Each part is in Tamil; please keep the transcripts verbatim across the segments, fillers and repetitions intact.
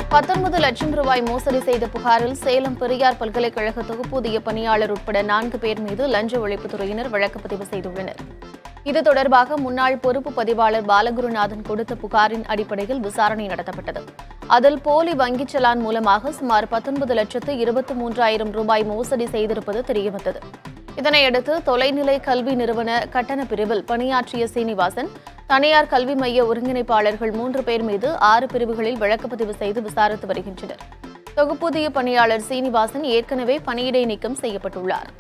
பத்தொன்பது லட்சம் ரூபாய் மோசடி செய்த புகாரில் சேலம் பெரியார் பல்கலைக்கழக தொகுப்பூதிய பணியாளர் உட்பட நான்கு பேர் மீது லஞ்ச ஒழிப்புத்துறையினர் வழக்கு பதிவு செய்துள்ளனர். இது தொடர்பாக முன்னாள் பொறுப்பு பதிவாளர் பாலகுருநாதன் கொடுத்த புகாரின் அடிப்படையில் விசாரணை நடத்தப்பட்டது. அதில் போலி வங்கிச் சலான் மூலமாக சுமார் பத்தொன்பது லட்சத்து இருபத்தி மூன்றாயிரம் ரூபாய் மோசடி செய்திருப்பது தெரியவந்தது. இதனையடுத்து தொலைநிலை கல்வி நிறுவன கட்டண பிரிவில் பணியாற்றிய சீனிவாசன், தனியார் கல்வி மைய ஒருங்கிணைப்பாளர்கள் மூன்று பேர் மீது ஆறு பிரிவுகளில் வழக்கு பதிவு செய்து விசாரித்து வருகின்றனர். தொகுப்பூதிய பணியாளர் சீனிவாசன் ஏற்கனவே பணியிடை நீக்கம் செய்யப்பட்டுள்ளார்.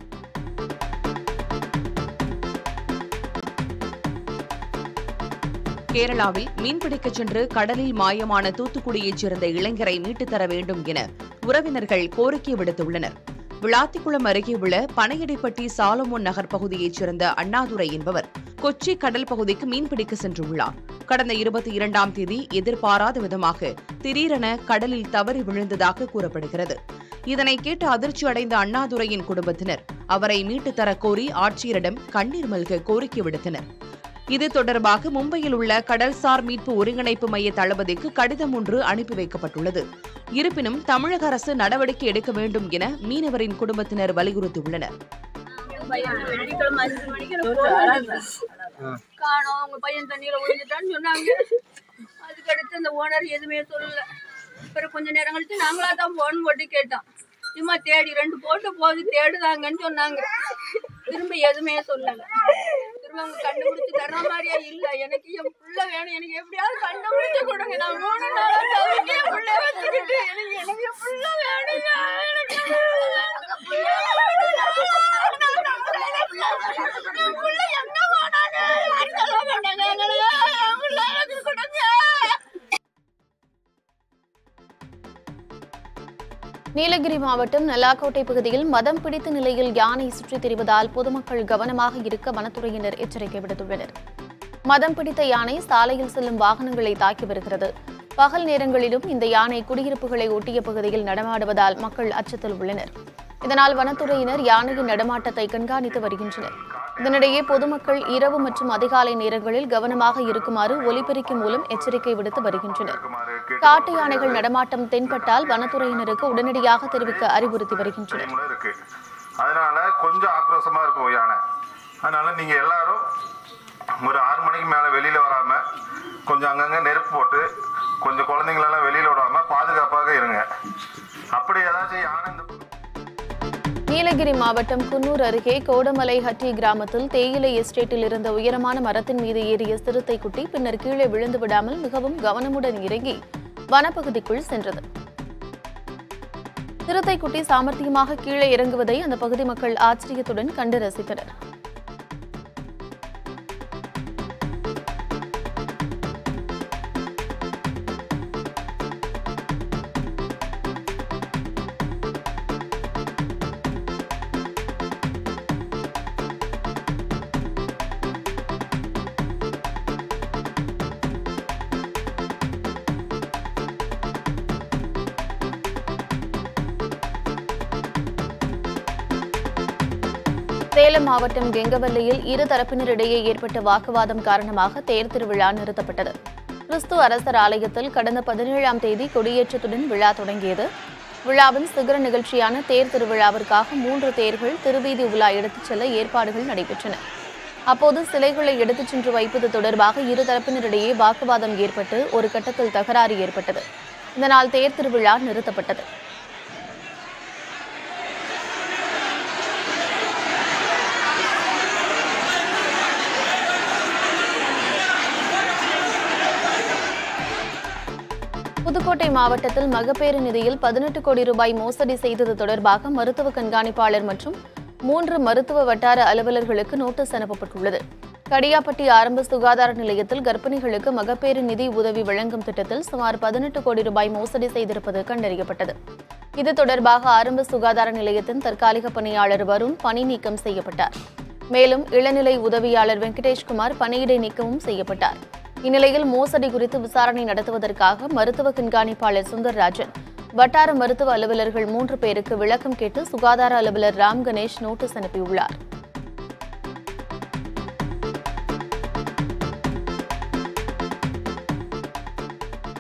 கேரளாவில் மீன்பிடிக்கச் சென்று கடலில் மாயமான தூத்துக்குடியைச் சேர்ந்த இளைஞரை மீட்டுத் தர வேண்டும் என உறவினர்கள் கோரிக்கை விடுத்துள்ளனர். விளாத்திக்குளம் அருகே உள்ள பனையடிப்பட்டி சாலமோன் நகர் பகுதியைச் சேர்ந்த அண்ணாதுரை என்பவர் கொச்சி கடல் பகுதிக்கு மீன்பிடிக்க சென்றுள்ளார். கடந்த இருபத்தி இரண்டாம் தேதி எதிர்பாராத விதமாக திடீரென கடலில் தவறி விழுந்ததாக கூறப்படுகிறது. இதனை கேட்டு அதிர்ச்சி அடைந்த அண்ணாதுரையின் குடும்பத்தினர் அவரை மீட்டுத் தர கோரி ஆட்சியரிடம் கண்ணீர் மல்க கோரிக்கை விடுத்தனர். இது தொடர்பாக மும்பையில் உள்ள கடல்சார் மீட்பு ஒருங்கிணைப்பு மைய தளபதிக்கு கடிதம் ஒன்று அனுப்பி வைக்கப்பட்டுள்ளது. இருப்பினும் தமிழக அரசு நடவடிக்கை எடுக்க வேண்டும் என மீனவரின் குடும்பத்தினர் வலியுறுத்தியுள்ளனர். கொஞ்ச நேரம் கழிச்சு நாங்களா தான் போன் போட்டு கேட்டோம். சும்மா தேடி ரெண்டு போட்டு போது தேடுதாங்கன்னு சொன்னாங்க. திரும்ப எதுவுமே சொல்லல. திரும்ப அவங்க கண்டுபிடிச்சு தர்ற மாதிரியா இல்ல. எனக்கு என் புள்ள வேணும், எனக்கு எப்படியாவது கண்டுபிடிச்சு கொடுங்க. நான் மூணு நாளா தவிர்க்கே புள்ள வச்சுக்கிட்டு எனக்கு எனக்கு புள்ள வேணுங்க. எனக்கு புள்ள எங்க போனாங்க யாரும் சொல்ல மாட்டாங்க. எங்களுக்கு புள்ள எனக்கு கொடுங்க. நீலகிரி மாவட்டம் நல்லாக்கோட்டை பகுதியில் மதம் பிடித்த நிலையில் யானை சுற்றித் திரிவதால் பொதுமக்கள் கவனமாக இருக்க வனத்துறையினர் எச்சரிக்கை விடுத்துள்ளனர். மதம் பிடித்த யானை சாலையில் செல்லும் வாகனங்களை தாக்கி வருகிறது. பகல் நேரங்களிலும் இந்த யானை குடியிருப்புகளை ஒட்டிய பகுதியில் நடமாடுவதால் மக்கள் அச்சத்தில் உள்ளனர். இதனால் வனத்துறையினர் யானையின் நடமாட்டத்தை கண்காணித்து வருகின்றனர். இதனிடையே பொதுமக்கள் இரவு மற்றும் அதிகாலை நேரங்களில் கவனமாக இருக்குமாறு ஒலிபெருக்கி மூலம் எச்சரிக்கை விடுத்து வருகின்றனர். காட்டு யானைகள் நடமாட்டம் தென்பட்டால் வனத்துறையினருக்கு உடனடியாக தெரிவிக்க அறிவுறுத்தி வருகின்றனர். அதனால கொஞ்சம் ஆக்ரோஷமா இருக்கும் யானை. அதனால நீங்க எல்லாரும் ஒரு ஆறு மணிக்கு மேல வெளியில வராம கொஞ்சம் அங்கங்க நெருப்பு போட்டு கொஞ்சம் குழந்தைங்களெல்லாம் வெளியில விடாம பாதுகாப்பாக இருங்க. அப்படி ஏதாச்சும் யானை நீலகிரி மாவட்டம் குன்னூர் அருகே கோடமலை ஹட்டி கிராமத்தில் தேயிலை எஸ்டேட்டில் இருந்த உயரமான மரத்தின் மீது ஏறிய சிறுத்தை குட்டி பின்னர் கீழே விழுந்து விடாமல் மிகவும் கவனமுடன் இறங்கி வனப்பகுதிக்குள் சென்றது. சிறுத்தை குட்டி சாமர்த்தியமாக கீழே இறங்குவதை அந்த பகுதி மக்கள் ஆச்சரியத்துடன் கண்டு ரசித்தனர். சேலம் மாவட்டம் கெங்கவல்லியில் இரு தரப்பினரிடையே ஏற்பட்ட வாக்குவாதம் காரணமாக தேர் திருவிழா நிறுத்தப்பட்டது. கிறிஸ்து அரசர் ஆலயத்தில் கடந்த பதினேழாம் தேதி கொடியேற்றத்துடன் விழா தொடங்கியது. விழாவின் சிகர நிகழ்ச்சியான தேர் திருவிழாவிற்காக மூன்று தேர்கள் திருவீதி உலா எடுத்துச் செல்ல ஏற்பாடுகள் நடைபெற்றன. அப்போது சிலைகளை எடுத்துச் சென்று வைப்பது தொடர்பாக இரு தரப்பினரிடையே வாக்குவாதம் ஏற்பட்டு ஒரு கட்டத்தில் தகராறு ஏற்பட்டது. இதனால் தேர் திருவிழா நிறுத்தப்பட்டது. புதுக்கோட்டை மாவட்டத்தில் மகப்பேறு நிதியில் பதினெட்டு கோடி ரூபாய் மோசடி செய்தது தொடர்பாக மருத்துவ கண்காணிப்பாளர் மற்றும் மூன்று மருத்துவ வட்டார அலுவலர்களுக்கு நோட்டீஸ் அனுப்பப்பட்டுள்ளது. கடியாப்பட்டி ஆரம்ப சுகாதார நிலையத்தில் கர்ப்பிணிகளுக்கு மகப்பேறு நிதி உதவி வழங்கும் திட்டத்தில் சுமார் பதினெட்டு கோடி ரூபாய் மோசடி செய்திருப்பது கண்டறியப்பட்டது. இது தொடர்பாக ஆரம்ப சுகாதார நிலையத்தின் தற்காலிக பணியாளர் வருண் பணி நீக்கம் செய்யப்பட்டார். மேலும் இளநிலை உதவியாளர் வெங்கடேஷ்குமார் பணியிடை நீக்கமும் செய்யப்பட்டார். இந்நிலையில் மோசடி குறித்து விசாரணை நடத்துவதற்காக மருத்துவ கண்காணிப்பாளர் சுந்தர்ராஜன், வட்டார மருத்துவ அலுவலர்கள் மூன்று பேருக்கு விளக்கம் கேட்டு சுகாதார அலுவலர் ராம் கணேஷ் நோட்டீஸ் அனுப்பியுள்ளார்.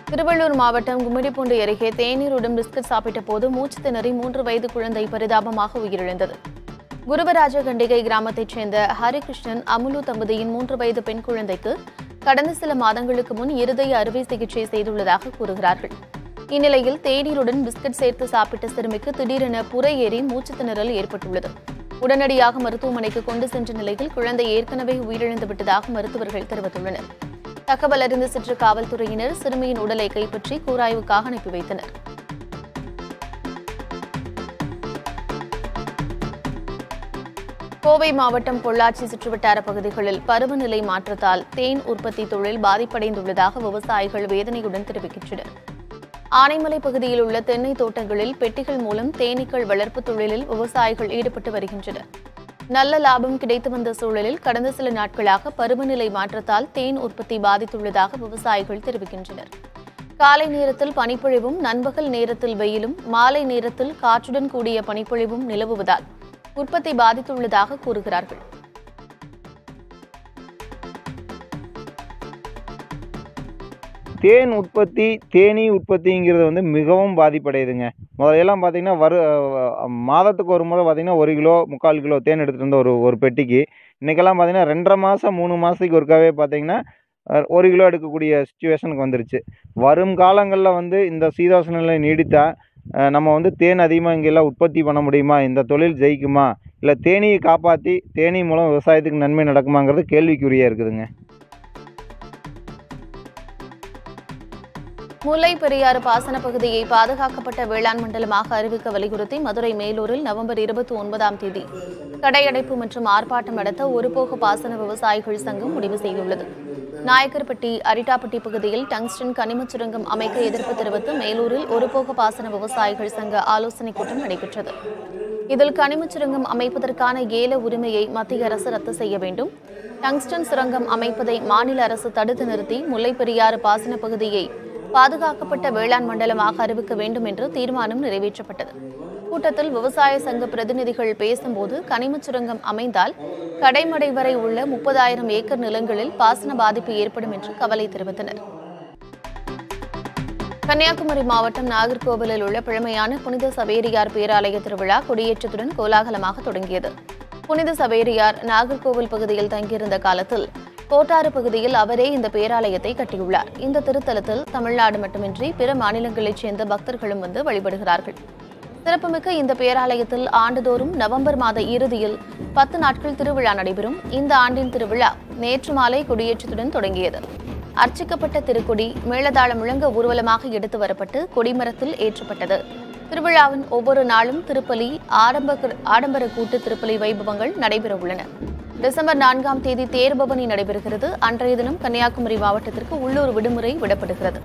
திருவள்ளூர் மாவட்டம் கும்மிடிப்பூண்டி அருகே தேநீருடன் பிஸ்கட் சாப்பிட்ட போது மூச்சு திணறி மூன்று வயது குழந்தை பரிதாபமாக உயிரிழந்தது. குருவராஜகண்டிகை கிராமத்தைச் சேர்ந்த ஹரிகிருஷ்ணன் அமுலு தம்பதியின் மூன்று வயது பெண் குழந்தைக்கு கடந்த சில மாதங்களுக்கு முன் இருதய அறுவை சிகிச்சை செய்துள்ளதாக கூறுகிறார்கள். இந்நிலையில் தேநீருடன் பிஸ்கட் சேர்த்து சாப்பிட்ட சிறுமிக்கு திடீரென புரை ஏறி மூச்சு திணறல் ஏற்பட்டுள்ளது. உடனடியாக மருத்துவமனைக்கு கொண்டு சென்ற நிலையில் குழந்தை ஏற்கனவே உயிரிழந்து விட்டதாக மருத்துவர்கள் தெரிவித்துள்ளனர். தகவல் அறிந்து சென்ற காவல்துறையினர் சிறுமியின் உடலை கைப்பற்றி கூராய்வுக்காக அனுப்பி வைத்தனர். கோவை மாவட்டம் பொள்ளாச்சி சுற்றுவட்டார பகுதிகளில் பருவநிலை மாற்றத்தால் தேன் உற்பத்தி தொழில் பாதிப்படைந்துள்ளதாக விவசாயிகள் வேதனையுடன் தெரிவிக்கின்றனர். ஆனைமலை பகுதியில் உள்ள தென்னை தோட்டங்களில் பெட்டிகள் மூலம் தேனீக்கள் வளர்ப்பு தொழிலில் விவசாயிகள் ஈடுபட்டு வருகின்றனர். நல்ல லாபம் கிடைத்து வந்த சூழலில் கடந்த சில நாட்களாக பருவநிலை மாற்றத்தால் தேன் உற்பத்தி பாதித்துள்ளதாக விவசாயிகள் தெரிவிக்கின்றனர். காலை நேரத்தில் பனிப்பொழிவும், நண்பகல் நேரத்தில் வெயிலும், மாலை நேரத்தில் காற்றுடன் கூடிய பனிப்பொழிவும் நிலவுவதால் உற்பத்தி பாதித்துள்ளதாக கூறுகிறார்கள். தேன் உற்பத்தி தேனீ உற்பத்திங்கிறது வந்து மிகவும் பாதிப்படையுதுங்க. முதலையெல்லாம் பார்த்திங்கன்னா வரு மாதத்துக்கு ஒரு முறை பார்த்திங்கன்னா ஒரு கிலோ முக்கால் கிலோ தேன் எடுத்துகிட்டு இருந்த ஒரு ஒரு பெட்டிக்கு இன்றைக்கெல்லாம் பார்த்திங்கன்னா ரெண்டரை மாதம் மூணு மாதத்துக்கு ஒருக்காவே பார்த்திங்கன்னா ஒரு கிலோ எடுக்கக்கூடிய சுச்சுவேஷனுக்கு வந்துருச்சு. வரும் காலங்களில் வந்து இந்த சீதோஷ நிலை நீடித்தால் நம்ம வந்து தேன் அதிகமாக இங்கெல்லாம் உற்பத்தி பண்ண முடியுமா, இந்த தொழில் ஜெயிக்குமா, இல்லை தேனீயை காப்பாற்றி தேனீ மூலம் விவசாயத்துக்கு நன்மை நடக்குமாங்கிறது கேள்விக்குறியாக இருக்குதுங்க. முல்லை பெரியாறு பாசன பகுதியை பாதுகாக்கப்பட்ட வேளாண் மண்டலமாக அறிவிக்க வலியுறுத்தி மதுரை மேலூரில் நவம்பர் இருபத்தி ஒன்பதாம் தேதி கடையடைப்பு மற்றும் ஆர்ப்பாட்டம் நடத்த ஒருபோக பாசன விவசாயிகள் சங்கம் முடிவு செய்துள்ளது. நாயக்கர்பட்டி, அரிட்டாப்பட்டி பகுதியில் டங்ஸ்டன் கனிமச் சுரங்கம் அமைக்க எதிர்ப்பு தெரிவித்து மேலூரில் ஒருபோக பாசன விவசாயிகள் சங்க ஆலோசனைக் கூட்டம் நடைபெற்றது. இதில் கனிமச் சுரங்கம் அமைப்பதற்கான ஏல உரிமையை மத்திய அரசு ரத்து செய்ய வேண்டும், டங்ஸ்டன் சுரங்கம் அமைப்பதை மாநில அரசு தடுத்து நிறுத்தி முல்லை பெரியாறு பாசன பகுதியை பாதுகாக்கப்பட்ட வேளாண் மண்டலமாக அறிவிக்க வேண்டும் என்று தீர்மானம் நிறைவேற்றப்பட்டது. கூட்டத்தில் விவசாய சங்க பிரதிநிதிகள் பேசும்போது கனிமச் சுரங்கம் அமைந்தால் கடைமடை வரை உள்ள முப்பதாயிரம் ஏக்கர் நிலங்களில் பாசன பாதிப்பு ஏற்படும் என்று கவலை தெரிவித்தனர். கன்னியாகுமரி மாவட்டம் நாகர்கோவிலில் உள்ள பழமையான புனித சவேரியார் பேராலய திருவிழா கொடியேற்றத்துடன் கோலாகலமாக தொடங்கியது. புனித சவேரியார் நாகர்கோவில் பகுதியில் தங்கியிருந்த காலத்தில் கோட்டாறு பகுதியில் அவரே இந்த பேராலயத்தை கட்டியுள்ளார். இந்த திருத்தலத்தில் தமிழ்நாடு மட்டுமின்றி பிற மாநிலங்களைச் சேர்ந்த பக்தர்களும் வந்து வழிபடுகிறார்கள். சிறப்புமிக்க இந்த பேராலயத்தில் ஆண்டுதோறும் நவம்பர் மாத இறுதியில் பத்து நாட்கள் திருவிழா நடைபெறும். இந்த ஆண்டின் திருவிழா நேற்று மாலை கொடியேற்றத்துடன் தொடங்கியது. அர்ச்சிக்கப்பட்ட திருக்கொடி மேளதாளம் முழங்க ஊர்வலமாக எடுத்து வரப்பட்டு கொடிமரத்தில் ஏற்றப்பட்டது. திருவிழாவின் ஒவ்வொரு நாளும் திருப்பலி, ஆடம்பர ஆடம்பர கூட்டு திருப்பலி வைபவங்கள் நடைபெறவுள்ளன. டிசம்பர் நான்காம் தேதி தேர்பவனி நடைபெறுகிறது. அன்றைய தினம் கன்னியாகுமரி மாவட்டத்திற்கு உள்ளூர் விடுமுறை விடப்படுகிறது.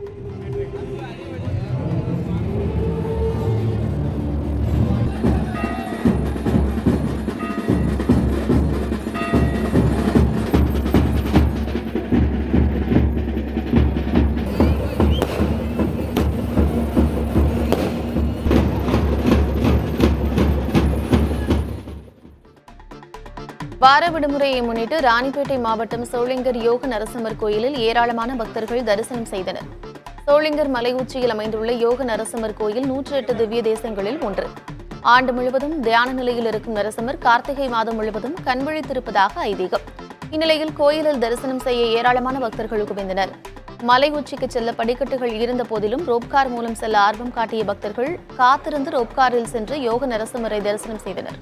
வார விடுமுறையை முன்னிட்டு ராணிப்பேட்டை மாவட்டம் சோளிங்கர் யோக நரசிம்மர் கோயிலில் ஏராளமான பக்தர்கள் தரிசனம் செய்தனர். சோளிங்கர் மலை உச்சியில் அமைந்துள்ள யோக நரசிம்மர் கோயில் நூற்றி எட்டு திவ்ய தேசங்களில் ஒன்று. ஆண்டு முழுவதும் தியான நிலையில் இருக்கும் நரசிம்மர் கார்த்திகை மாதம் முழுவதும் கண்விழித்திருப்பதாக ஐதீகம். இந்நிலையில் கோயிலில் தரிசனம் செய்ய ஏராளமான பக்தர்கள் குவிந்தனர். மலை உச்சிக்கு செல்ல படிக்கட்டுகள் இருந்த போதிலும் ரோப்கார் மூலம் செல்ல ஆர்வம் காட்டிய பக்தர்கள் காத்திருந்து ரோப்காரில் சென்று யோக நரசிம்மரை தரிசனம் செய்தனர்.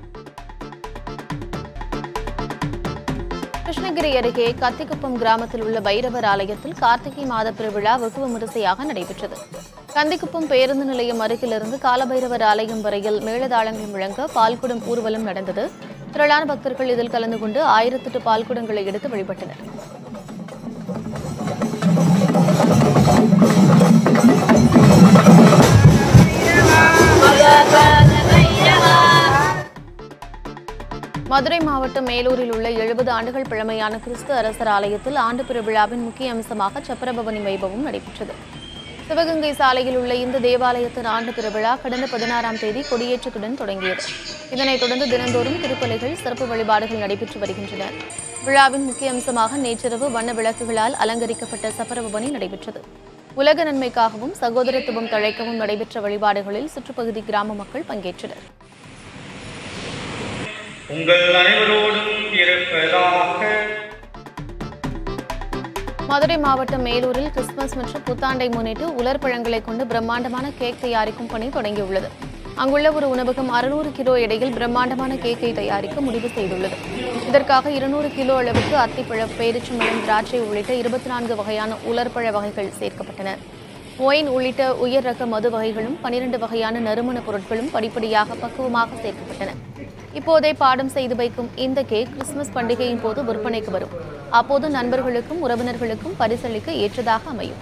கிருஷ்ணகிரி அருகே கத்திக்குப்பம் கிராமத்தில் உள்ள பைரவர் ஆலயத்தில் கார்த்திகை மாத திருவிழா வெகு விமரிசையாக நடைபெற்றது. கந்திக்குப்பம் பேருந்து நிலையம் அருகிலிருந்து காலபைரவர் ஆலயம் வரையில் மேளதாளங்கள் முழங்க பால்குடம் ஊர்வலம் நடந்தது. திரளான பக்தர்கள் இதில் கலந்து கொண்டு ஆயிரத்தெட்டு பால்குடங்களை எடுத்து வழிபட்டனர். மதுரை மாவட்டம் மேலூரில் உள்ள எழுபது ஆண்டுகள் பழமையான கிறிஸ்து அரசர் ஆலயத்தில் ஆண்டு பெருவிழாவின் முக்கிய அம்சமாக சப்பரபவனி வைபவம் நடைபெற்றது. சிவகங்கை சாலையில் உள்ள இந்த தேவாலயத்தின் ஆண்டு பெருவிழா கடந்த பதினாறாம் தேதி கொடியேற்றத்துடன் தொடங்கியது. இதனைத் தொடர்ந்து தினந்தோறும் திருப்பலிகள், சிறப்பு வழிபாடுகள் நடைபெற்று வருகின்றன. விழாவின் முக்கிய அம்சமாக நேற்றிரவு வண்ண விளக்குகளால் அலங்கரிக்கப்பட்ட சப்பரபவனி நடைபெற்றது. உலக நன்மைக்காகவும் சகோதரத்துவம் தழைக்கவும் நடைபெற்ற வழிபாடுகளில் சுற்றுப்பகுதி கிராம மக்கள் பங்கேற்றனர். உங்கள் அனைவரோடும் இருப்பதாக. மதுரை மாவட்டம் மேலூரில் கிறிஸ்துமஸ் மற்றும் புத்தாண்டை முன்னிட்டு உலர் பழங்களை கொண்டு பிரம்மாண்டமான கேக் தயாரிக்கும் பணி தொடங்கியுள்ளது. அங்குள்ள ஒரு உணவகம் அறுநூறு கிலோ எடையில் பிரம்மாண்டமான கேக்கை தயாரிக்க முடிவு செய்துள்ளது. இதற்காக இருநூறு கிலோ அளவுக்கு அத்திப்பழம், பேரிச்சம்பழம், திராட்சை உள்ளிட்ட இருபத்தி நான்கு வகையான உலர்பழ வகைகள் சேர்க்கப்பட்டன. ஒயின் உள்ளிட்ட உயர் ரக மது வகைகளும் பனிரெண்டு வகையான நறுமண பொருட்களும் படிப்படியாக பக்குவமாக சேர்க்கப்பட்டன. இப்போதே பாடம் செய்து வைக்கும் இந்த கேக் கிறிஸ்துமஸ் பண்டிகையின் போது விற்பனைக்கு வரும். அப்போது நண்பர்களுக்கும் உறவினர்களுக்கும் பரிசளிக்க ஏற்றதாக அமையும்.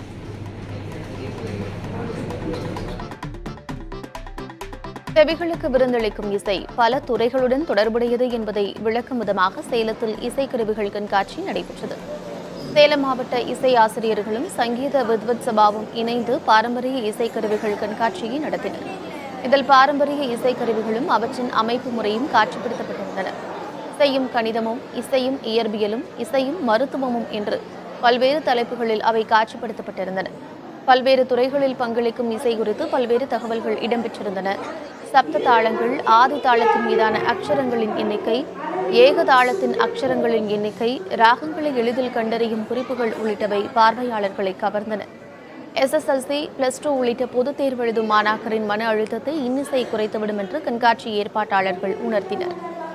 செவிகளுக்கு விருந்தளிக்கும் இசை பல துறைகளுடன் தொடர்புடையது என்பதை விளக்கும் விதமாக சேலத்தில் இசைக்கருவிகள் கண்காட்சி நடைபெற்றது. சேலம் மாவட்ட இசை ஆசிரியர்களும் சங்கீத வித்வத் சபாவும் இணைந்து பாரம்பரிய இசைக்கருவிகள் கண்காட்சியை நடத்தினர். இதில் பாரம்பரிய இசைக்கருவிகளும் அவற்றின் அமைப்பு முறையும் காட்சிப்படுத்தப்பட்டிருந்தன. இசையும் கணிதமும், இசையும் இயற்பியலும், இசையும் மருத்துவமும் என்று பல்வேறு தலைப்புகளில் அவை காட்சிப்படுத்தப்பட்டிருந்தன. பல்வேறு துறைகளில் பங்களிக்கும் இசை குறித்து பல்வேறு தகவல்கள் இடம்பெற்றிருந்தன. சப்த தாளங்கள், ஆதி தாளத்தின் மீதான அக்ஷரங்களின் எண்ணிக்கை, ஏக தாளத்தின் அக்ஷரங்களின் எண்ணிக்கை, ராகங்களை எளிதில் கண்டறியும் குறிப்புகள் உள்ளிட்டவை பார்வையாளர்களை கவர்ந்தன. எஸ்எஸ்எல்சி, பிளஸ் டூ உள்ளிட்ட பொதுத் தேர்வு எழுதும் மாணாக்கரின் மன அழுத்தத்தை இன்னிசை குறைத்துவிடும் என்று கண்காட்சி ஏற்பாட்டாளர்கள் உணர்த்தினர்.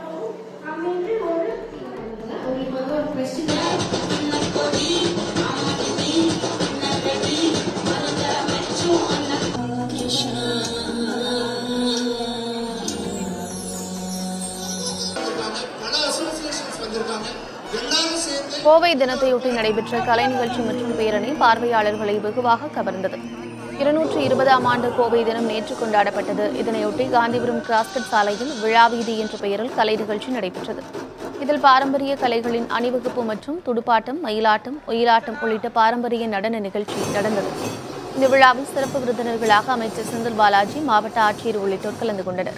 கோவை தினத்தையொட்டி நடைபெற்ற கலை நிகழ்ச்சி மற்றும் பேரணி பார்வையாளர்களை வெகுவாக கவர்ந்தது. இருநூற்று இருபதாம் ஆண்டு கோவை தினம் நேற்று கொண்டாடப்பட்டது. இதனையொட்டி காந்திபுரம் கிராஸ்கட் சாலையில் விழாவீதி என்ற பெயரில் கலை நிகழ்ச்சி நடைபெற்றது. இதில் பாரம்பரிய கலைகளின் அணிவகுப்பு மற்றும் துடுப்பாட்டம், மயிலாட்டம், ஒயிலாட்டம் உள்ளிட்ட பாரம்பரிய நடன நிகழ்ச்சி நடந்தது. இந்த விழாவில் சிறப்பு விருந்தினர்களாக அமைச்சர் செந்தில் பாலாஜி, மாவட்ட ஆட்சியர் உள்ளிட்டோர் கலந்து கொண்டனர்.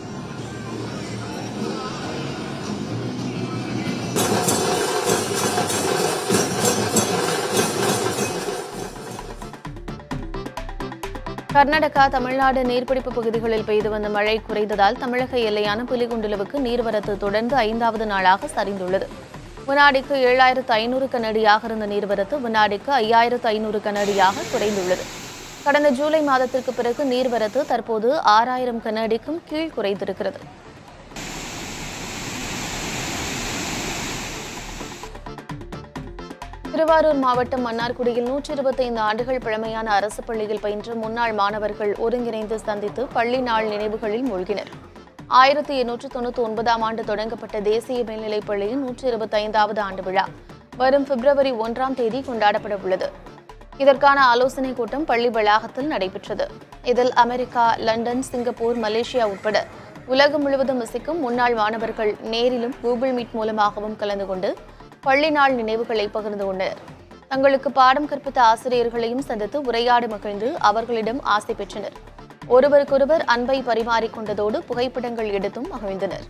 கர்நாடகா, தமிழ்நாடு நீர்பிடிப்பு பகுதிகளில் பெய்து வந்த மழை குறைந்ததால் தமிழக எல்லையான புலிகுண்டுலுவுக்கு நீர்வரத்து தொடர்ந்து ஐந்தாவது நாளாக சரிந்துள்ளது. வினாடிக்கு ஏழாயிரத்து ஐநூறு கனஅடியாக இருந்த நீர்வரத்து வினாடிக்கு ஐயாயிரத்து ஐநூறு கனஅடியாக குறைந்துள்ளது. கடந்த ஜூலை மாதத்திற்கு பிறகு நீர்வரத்து தற்போது ஆறாயிரம் கனஅடிக்கும் கீழ் குறைந்திருக்கிறது. திருவாரூர் மாவட்டம் மன்னார்குடியில் நூற்றி இருபத்தைந்து ஆண்டுகள் பழமையான அரசு பள்ளியில் பயின்ற முன்னாள் மாணவர்கள் ஒருங்கிணைந்து சந்தித்து பள்ளி நாள் நினைவுகளில் மூழ்கினர். ஆயிரத்தி எண்ணூற்று தொண்ணூற்றி ஒன்பதாம் ஆண்டு தொடங்கப்பட்ட தேசிய மேல்நிலைப் பள்ளியின் நூற்றி இருபத்தி ஐந்தாவது ஆண்டு விழா வரும் பிப்ரவரி ஒன்றாம் தேதி கொண்டாடப்பட உள்ளது. இதற்கான ஆலோசனைக் கூட்டம் பள்ளி வளாகத்தில் நடைபெற்றது. இதில் அமெரிக்கா, லண்டன், சிங்கப்பூர், மலேசியா உட்பட உலகம் முழுவதும் வசிக்கும் முன்னாள் மாணவர்கள் நேரிலும் கூகுள் மீட் மூலமாகவும் கலந்து கொண்டு பள்ளி நாள் நினைவுகளை பகிர்ந்து கொண்டனர். தங்களுக்கு பாடம் கற்பித்த ஆசிரியர்களையும் சந்தித்து உரையாடி மகிழ்ந்து அவர்களிடம் ஆசை பெற்றனர். ஒருவருக்கொருவர் அன்பை பரிமாறிக்கொண்டதோடு புகைப்படங்கள் எடுத்தும் மகிழ்ந்தனர்.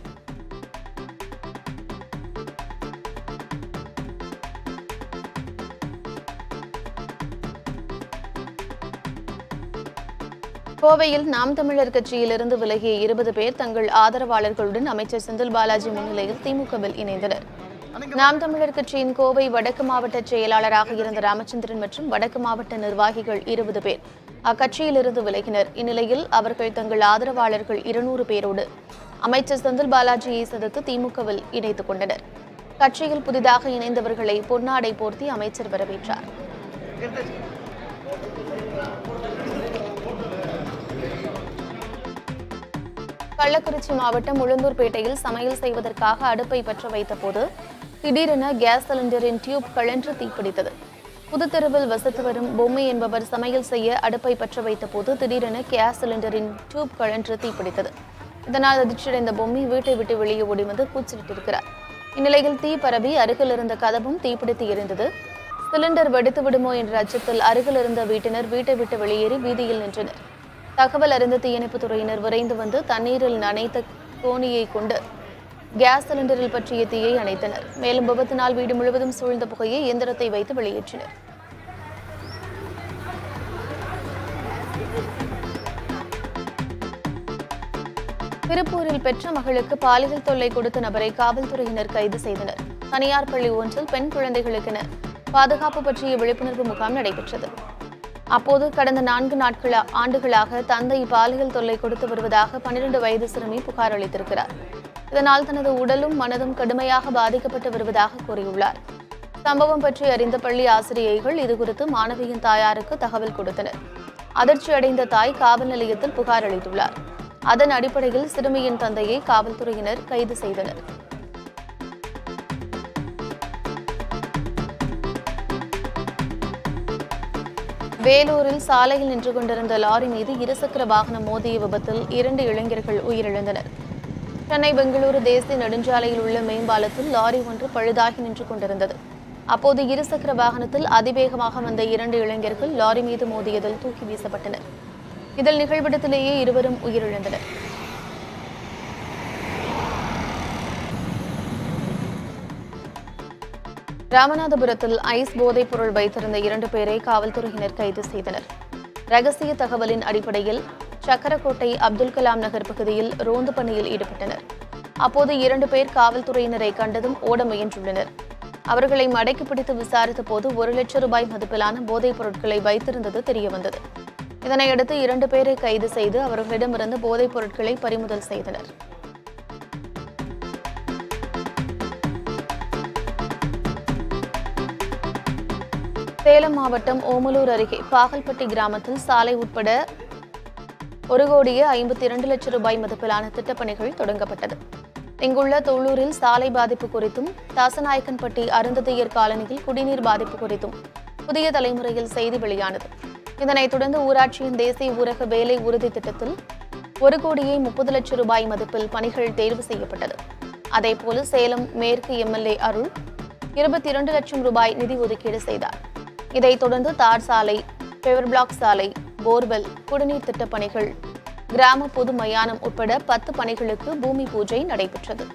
கோவையில் நாம் தமிழர் கட்சியிலிருந்து விலகிய இருபது பேர் தங்கள் ஆதரவாளர்களுடன் அமைச்சர் செந்தில் பாலாஜி முன்னிலையில் திமுகவில் இணைந்தனர். நாம் தமிழர் கட்சியின் கோவை வடக்கு மாவட்ட செயலாளராக இருந்த ராமச்சந்திரன் மற்றும் வடக்கு மாவட்ட நிர்வாகிகள் இருபது பேர் அக்கட்சியிலிருந்து விலகினர். இந்நிலையில் அவர்கள் தங்கள் ஆதரவாளர்கள் இருநூறு பேரோடு அமைச்சர் செந்தில் பாலாஜியை சந்தித்து திமுகவில் இணைத்துக் கொண்டனர். கட்சியில் புதிதாக இணைந்தவர்களை பொன்னாடை போர்த்தி அமைச்சர் வரவேற்றார். கள்ளக்குறிச்சி மாவட்டம் உளுந்தூர்பேட்டையில் சமையல் செய்வதற்காக அடுப்பை பற்ற வைத்த போது திடீரென கேஸ் சிலிண்டரின் டியூப் கழன்று தீப்பிடித்தது. புதுத்தெருவில் வசித்து வரும் பொம்மை என்பவர் சமையல் செய்ய அடுப்பை பற்ற வைத்த போது திடீரென கேஸ் சிலிண்டரின் டியூப் கழன்று தீப்பிடித்தது. இதனால் அதிர்ச்சியடைந்த பொம்மை வீட்டை விட்டு வெளியே ஓடி வந்து கூச்சலிட்டிருக்கிறார். இந்நிலையில் தீ பரவி அருகில் இருந்த கதவும் தீப்பிடித்து எரிந்தது. சிலிண்டர் வெடித்து விடுமோ என்ற அச்சத்தில் அருகில் இருந்த வீட்டினர் வீட்டை விட்டு வெளியேறி வீதியில் நின்றனர். தகவல் அறிந்த தீயணைப்புத் துறையினர் விரைந்து வந்து தண்ணீரில் நனைத்த கோணியை கொண்டு கேஸ் சிலிண்டரில் பற்றிய தீயை அணைத்தனர். மேலும் விபத்தினால் வீடு முழுவதும் சூழ்ந்த புகையை இயந்திரத்தை வைத்து வெளியேற்றினர். திருப்பூரில் பெற்ற மகளுக்கு பாலியல் தொல்லை கொடுத்த நபரை காவல்துறையினர் கைது செய்தனர். தனியார் பள்ளி ஒன்றில் பெண் குழந்தைகளுக்கென பாதுகாப்பு பற்றிய விழிப்புணர்வு முகாம் நடைபெற்றது. அப்போது கடந்த நான்கு நாட்கள ஆண்டுகளாக தந்தை பாலியல் தொல்லை கொடுத்து வருவதாக பன்னிரண்டு வயது சிறுமி புகார் அளித்திருக்கிறார். இதனால் தனது உடலும் மனதும் கடுமையாக பாதிக்கப்பட்டு வருவதாக கூறியுள்ளார். சம்பவம் பற்றி அறிந்த பள்ளி ஆசிரியைகள் இதுகுறித்து மாணவியின் தாயாருக்கு தகவல் கொடுத்தனர். அதிர்ச்சி அடைந்த தாய் காவல் நிலையத்தில் புகார் அளித்துள்ளார். அதன் அடிப்படையில் சிறுமியின் தந்தையை காவல்துறையினர் கைது செய்தனர். வேலூரில் சாலையில் நின்று கொண்டிருந்த லாரி மீது இருசக்கர வாகனம் மோதிய விபத்தில் இரண்டு இளைஞர்கள் உயிரிழந்தனர். சென்னை பெங்களூரு தேசிய நெடுஞ்சாலையில் உள்ள மேம்பாலத்தில் லாரி ஒன்று பழுதாகி நின்று கொண்டிருந்தது. அப்போது இருசக்கர வாகனத்தில் அதிவேகமாக வந்த இரண்டு இளைஞர்கள் லாரி மீது மோதியதில் தூக்கி வீசப்பட்டனர். இதில் நிகழ்விடத்திலேயே இருவரும் உயிரிழந்தனர். ராமநாதபுரத்தில் ஐஸ் போதைப் பொருள் வைத்திருந்த இரண்டு பேரை காவல்துறையினர் கைது செய்தனர். ரகசிய தகவலின் அடிப்படையில் சக்கரக்கோட்டை அப்துல் கலாம் நகர் பகுதியில் ரோந்து பணியில் ஈடுபட்டனர். அப்போது இரண்டு பேர் காவல்துறையினரை கண்டதும் ஓட முயன்றுள்ளனர். அவர்களை மடக்கி பிடித்து விசாரித்த போது ஒரு லட்சம் ரூபாய் மதிப்பிலான போதைப் பொருட்களை வைத்திருந்தது தெரியவந்தது. இதனையடுத்து இரண்டு பேரை கைது செய்து அவர்களிடமிருந்து போதைப் பொருட்களை பறிமுதல் செய்தனர். சேலம் மாவட்டம் ஓமலூர் அருகே பாகல்பட்டி கிராமத்தில் சாலை உட்பட ஒரு கோடியே ஐம்பத்தி இரண்டு லட்சம் ரூபாய் மதிப்பிலான திட்டப்பணிகள் தொடங்கப்பட்டது. இங்குள்ள தொழூரில் சாலை பாதிப்பு குறித்தும், தாசநாயக்கன்பட்டி அருந்ததியர் காலனியில் குடிநீர் பாதிப்பு குறித்தும் புதிய தலைமுறையில் செய்தி வெளியானது. இதனைத் தொடர்ந்து ஊராட்சியின் தேசிய ஊரக வேலை உறுதி திட்டத்தில் ஒரு கோடியே முப்பது லட்சம் ரூபாய் மதிப்பில் பணிகள் தேர்வு செய்யப்பட்டது. அதேபோல சேலம் மேற்கு எம்எல்ஏ அருள் இருபத்தி இரண்டு லட்சம் ரூபாய் நிதி ஒதுக்கீடு செய்தார். இதைத் தொடர்ந்து தார் சாலை, பெவர் பிளாக் சாலை, போர்வெல், குடிநீர் திட்டப் பணிகள், கிராம பொது மயானம் உட்பட பத்து பணிகளுக்கு பூமி பூஜை நடைபெற்றது.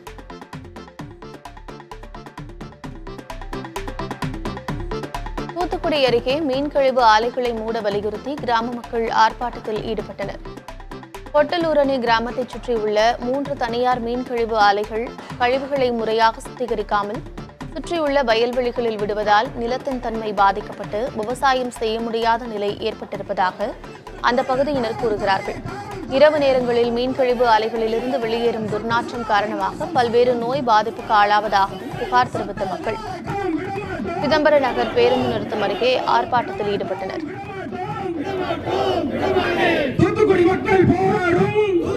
தூத்துக்குடி அருகே மீன் கழிவு ஆலைகளை மூட வலியுறுத்தி கிராம மக்கள் ஆர்ப்பாட்டத்தில் ஈடுபட்டனர். பொட்டலூரணி கிராமத்தைச் சுற்றியுள்ள மூன்று தனியார் மீன் கழிவு ஆலைகள் கழிவுகளை முறையாக சுத்திகரிக்காமல் சுற்றியுள்ள வயல்வெளிகளில் விடுவதால் நிலத்தின் தன்மை பாதிக்கப்பட்டு விவசாயம் செய்ய முடியாத நிலை ஏற்பட்டிருப்பதாக அந்த பகுதியினர் கூறுகிறார்கள். இரவு நேரங்களில் மீன் கழிவு ஆலைகளிலிருந்து வெளியேறும் துர்நாற்றம் காரணமாக பல்வேறு நோய் பாதிப்புக்கு ஆளாவதாகவும் புகார் தெரிவித்த மக்கள் சிதம்பர நகர் பேருந்து நிறுத்தம் அருகே ஆர்ப்பாட்டத்தில் ஈடுபட்டனர். தூத்துக்குடி மக்கள் போராடும்